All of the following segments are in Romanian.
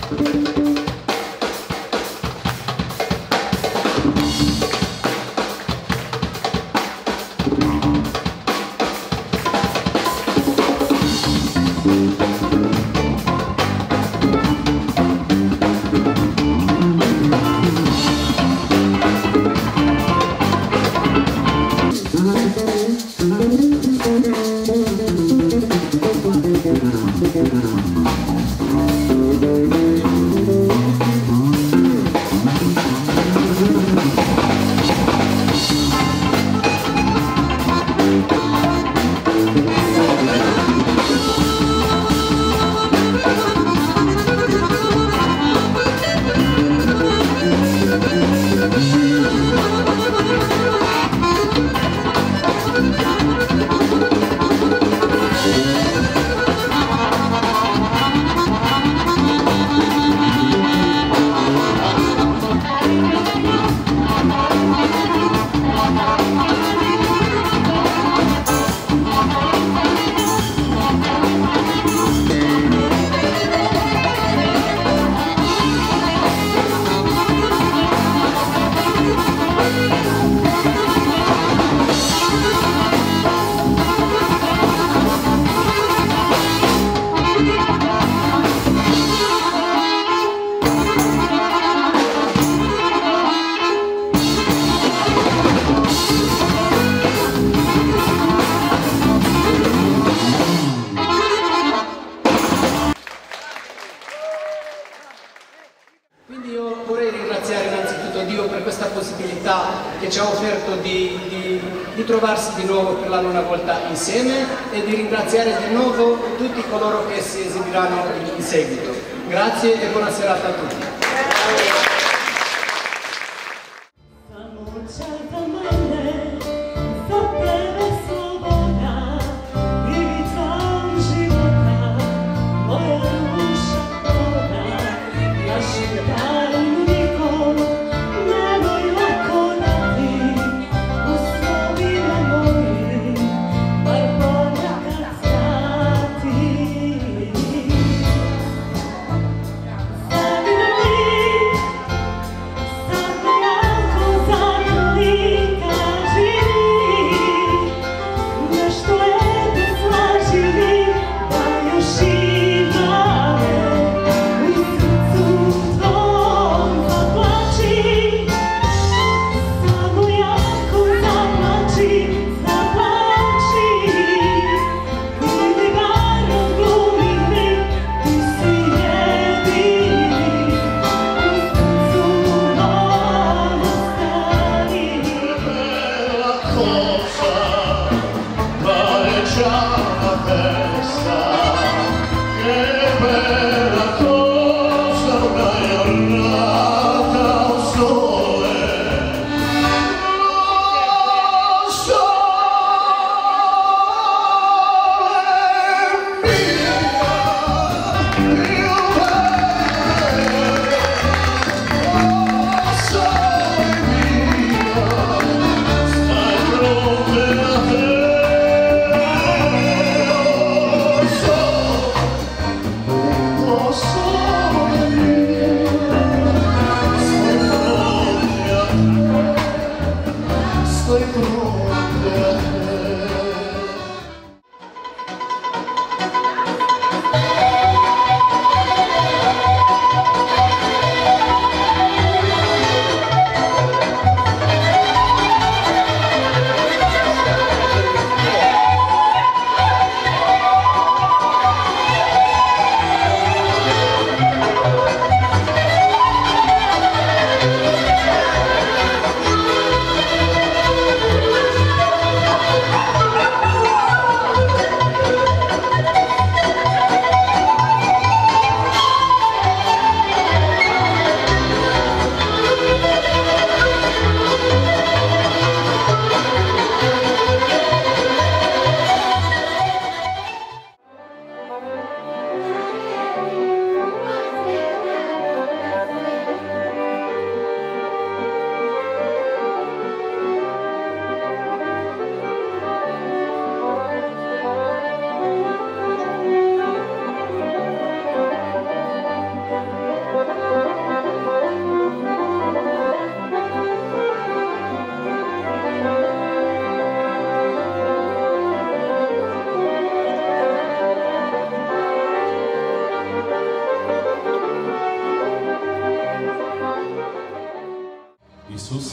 Che ci ha offerto di trovarsi di nuovo per la nona volta insieme e di ringraziare di nuovo tutti coloro che si esibiranno in seguito. Grazie e buona serata a tutti.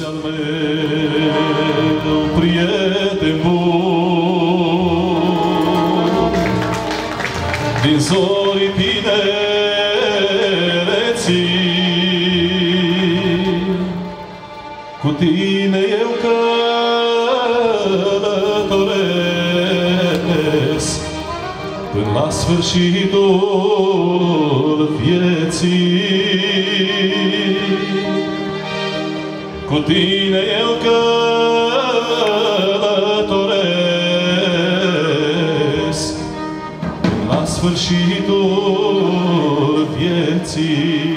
ți al meu prieten bun, din zorii tinereții, cu tine eu călătoresc până la sfârșitul vieții. Cu tine eu călătoresc la sfârșitul vieții.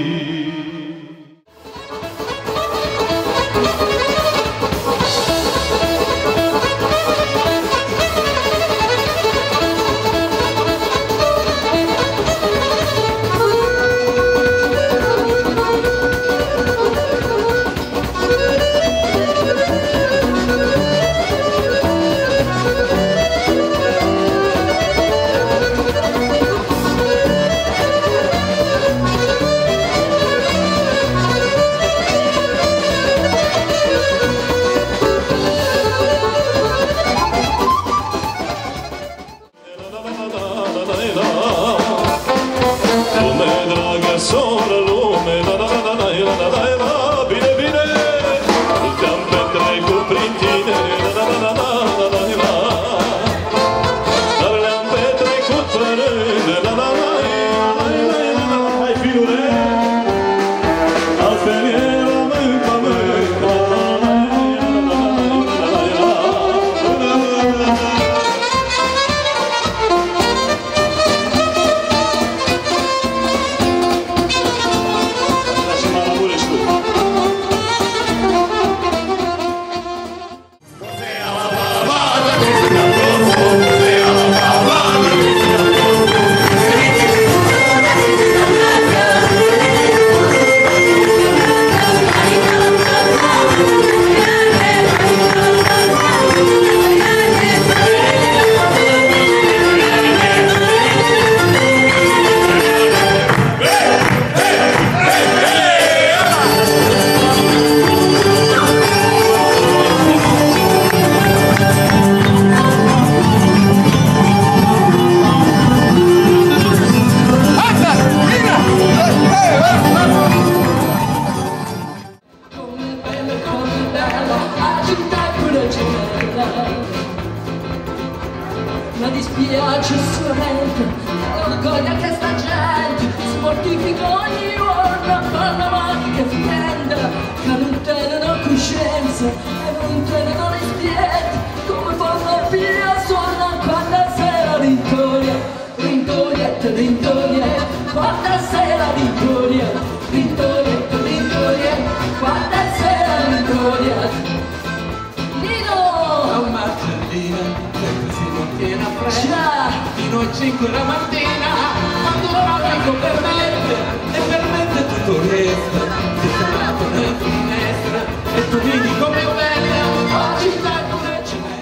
Mi dispiace sorelle, orgoglio che sta gente si mortifica ogni giorno, fanno mani che fenda, che non tengono coscienza e non tengono rispetto, come fanno via suona quando sera vittoria, rintorietta, rintorietta, quando sera vittoria, rintorietta, rintorietta, quando sera vittoria. Fino a 5 la mattina, quando la vengo permette tutto il resto, ti sarà nella finestra e tu vedi come è bella, oggi sta come ce n'è.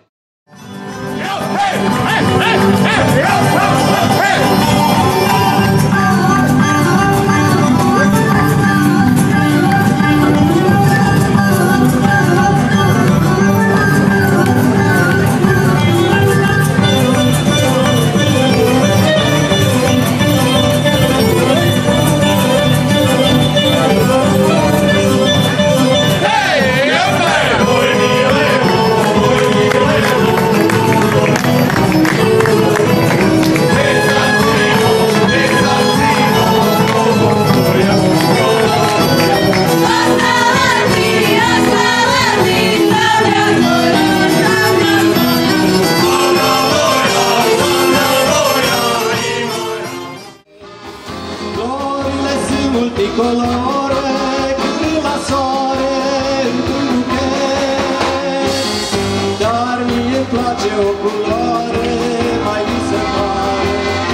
Multicolore, clima soare în buchet, dar mie îmi place o culoare mai visătoare.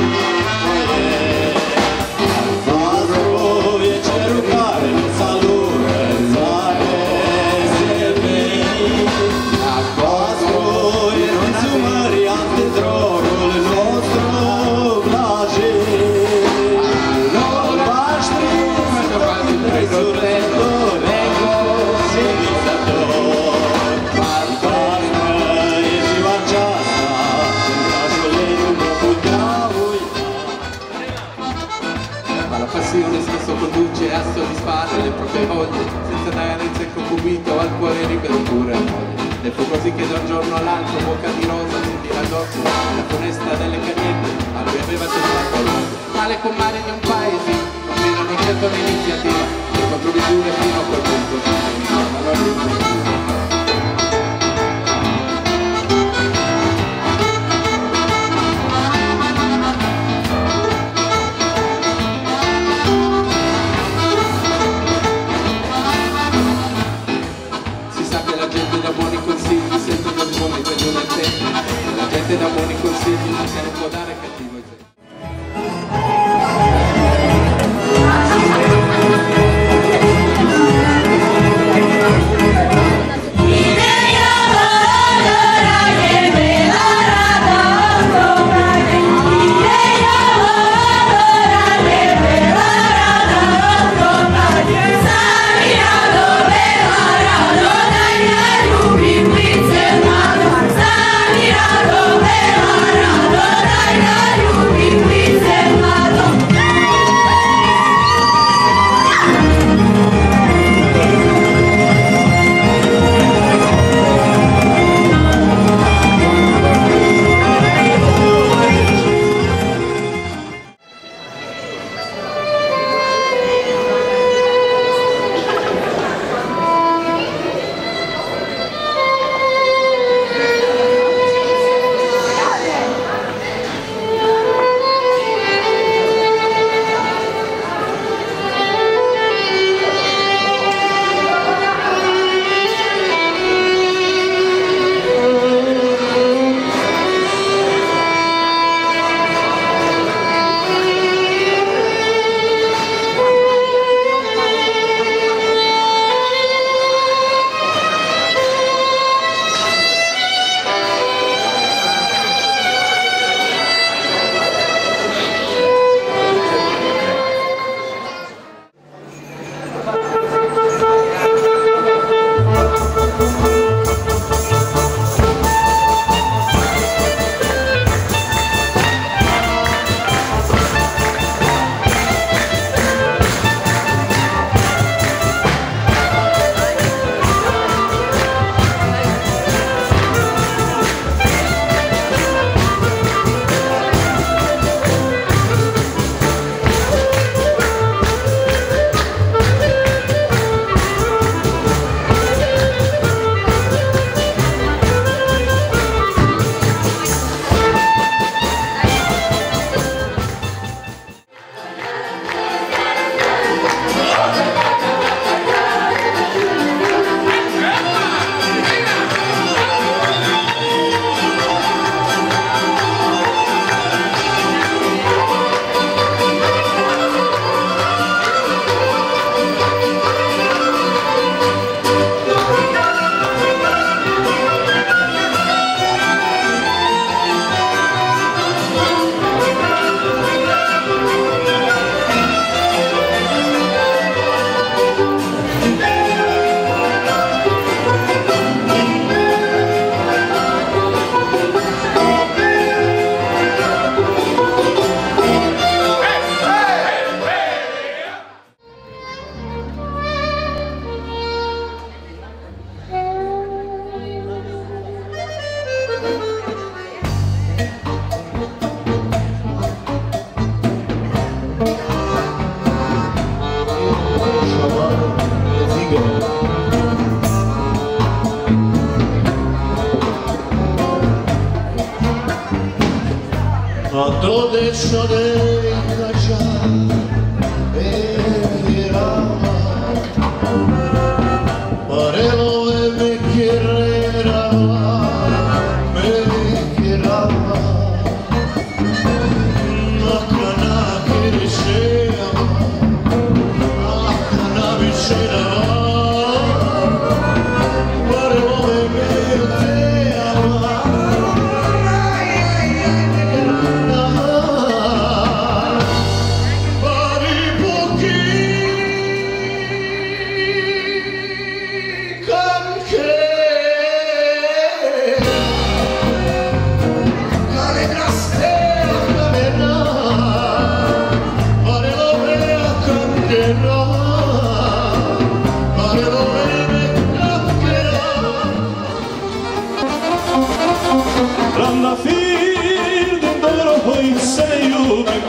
Albastru e cerul care ne salută în soare severin, albastru e rezumăria de drogul nostru blajin. Albaștri troppe volte, senza dare il secco cubito al cuore libero pure a moglie. E fu così che da un giorno all'altro, bocca di rosa, sentì la goccia, la foresta delle cagnette, a lui aveva tentato l'odio. Male con male di un paese, non erano certo l'iniziativa, le contromisure fino a quel punto si terminavano all'inizio. La gente dà buoni consigli, ma se ne può dare cattivo esempio. Adesso devi lasciare e rama parelo e me quierera no cana que sea cana visera parelo e me quierera Pari pochi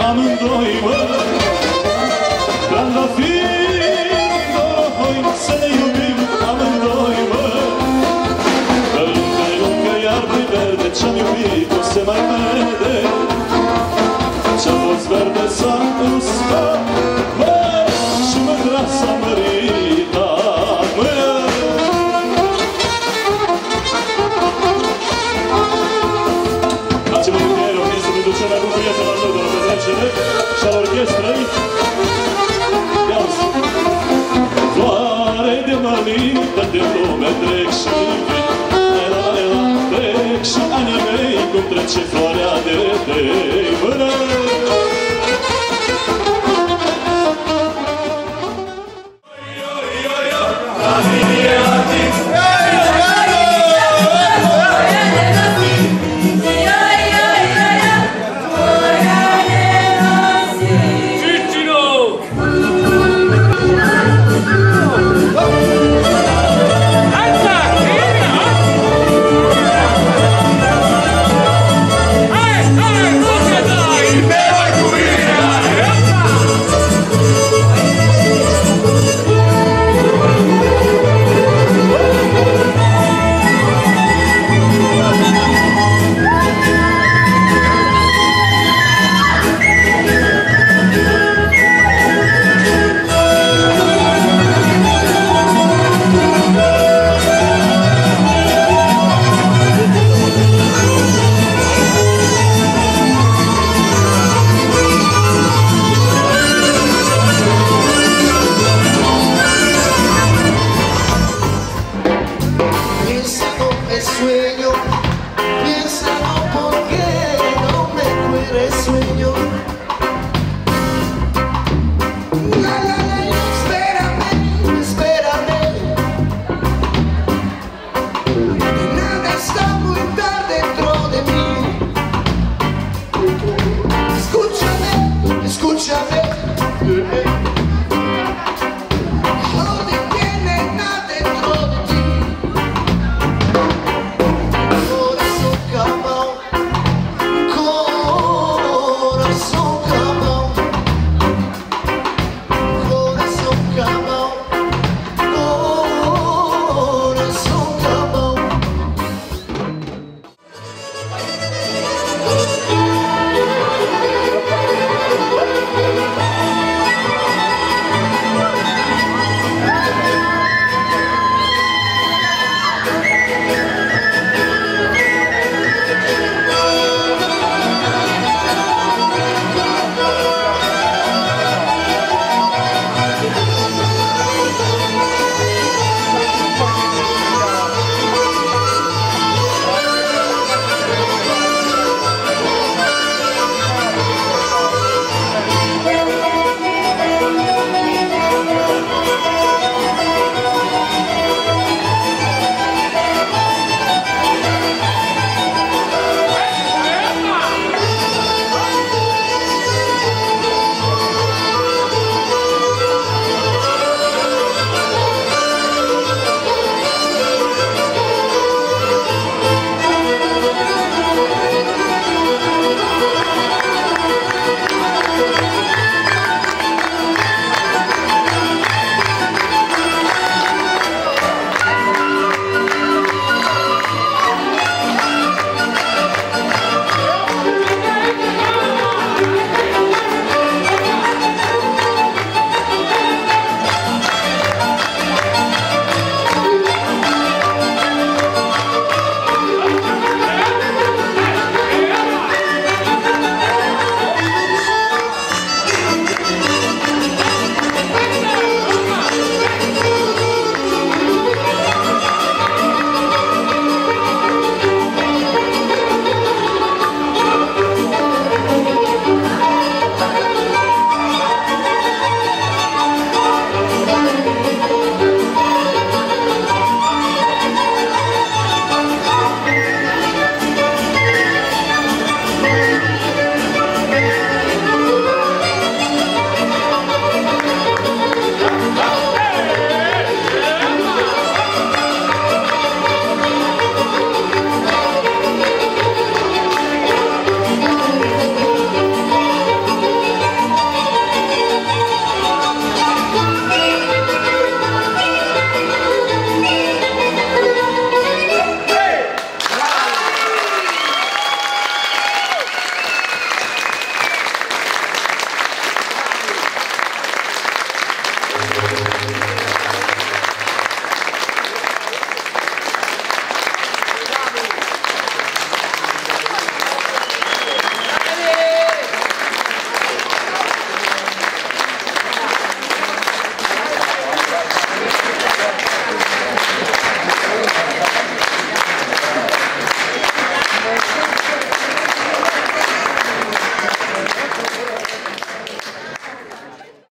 amândoi, mă, trandafiri, să ne iubim amândoi, mă. Că lângă iarbă-i verde, ce-am iubit-o se mai vede. Ce-a fost verde s-a uscat, mă, și mândra s-a măritat, mă. Facem un pier, orchestră producerea cu prietena lor de la petrecere și a orchestrei. Ia-uzi! Floare de mărită de lume trec și vin, trec și anii mei, cum trece floarea de tei, mână! Piénsalo porque no me muere sueño.